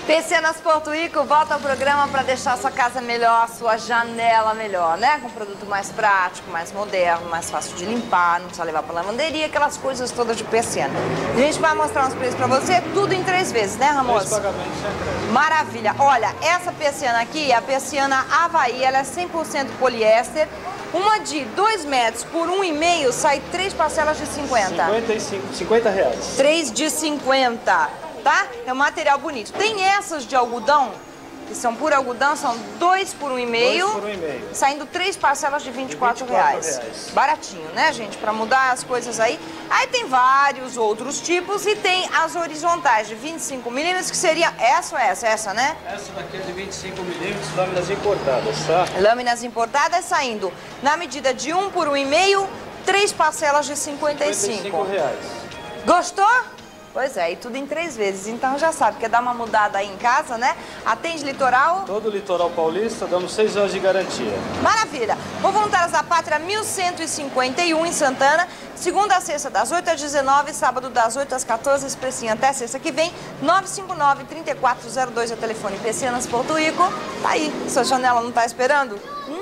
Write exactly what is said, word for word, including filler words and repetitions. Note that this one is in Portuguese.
Persianas Porto Rico volta ao programa para deixar sua casa melhor, sua janela melhor, né? Com um produto mais prático, mais moderno, mais fácil de limpar, não precisa levar para lavanderia, aquelas coisas todas de persiana. A gente vai mostrar uns preços para você, tudo em três vezes, né, Ramos? Três pagamentos sem crédito. Maravilha. Olha, essa persiana aqui, a persiana Havaí, ela é cem por cento poliéster. Uma de dois metros por um e meio sai três parcelas de cinquenta. cinquenta e cinco, cinquenta reais. Três de cinquenta, tá? É um material bonito. Tem essas de algodão, que são por algodão, são dois por um e meio. Dois por um e meio. Saindo três parcelas de vinte e quatro de vinte e quatro reais. reais. Baratinho, né, gente? Pra mudar as coisas aí. Aí tem vários outros tipos e tem as horizontais de vinte e cinco milímetros, que seria essa ou essa? Essa, né? Essa daqui é de vinte e cinco milímetros, lâminas importadas, tá? Lâminas importadas saindo na medida de um por um e meio, três parcelas de cinquenta e cinco. cinquenta e cinco reais. Gostou? Pois é, e tudo em três vezes. Então já sabe, quer dar uma mudada aí em casa, né? Atende litoral. Todo o litoral paulista, damos seis anos de garantia. Maravilha. Vou Voluntários da Pátria mil cento e cinquenta e um em Santana. Segunda a sexta, das oito às dezenove, sábado das oito às quatorze, esse precinho até sexta que vem. nove cinco nove, três quatro zero dois é o telefone. Persianas Porto Rico. Tá aí. Sua janela não tá esperando?